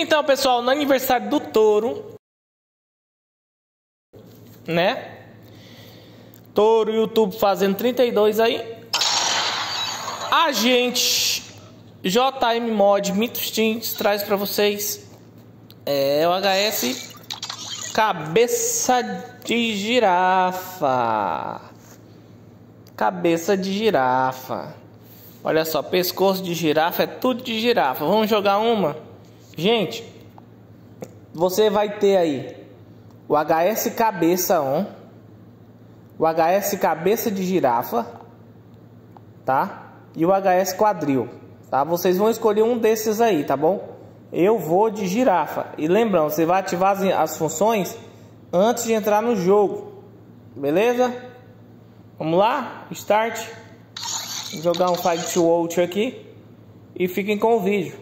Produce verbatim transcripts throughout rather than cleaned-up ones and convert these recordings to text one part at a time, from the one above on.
Então, pessoal, no aniversário do touro, né? Touro YouTube fazendo trinta e dois aí. A gente, J M Mod MITOS TEAM, traz para vocês é o H S Cabeça de Girafa. Cabeça de girafa. Olha só, pescoço de girafa, é tudo de girafa. Vamos jogar uma? Gente, você vai ter aí o H S Cabeça um, o H S Cabeça de Girafa, tá? E o H S Quadril, tá? Vocês vão escolher um desses aí, tá bom? Eu vou de girafa. E lembrando, você vai ativar as, as funções antes de entrar no jogo, beleza? Vamos lá? Start. Vou jogar um Fight to Watch aqui e fiquem com o vídeo.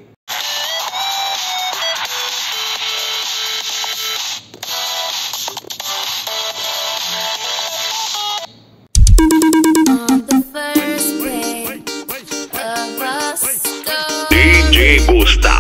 D J Gustavo.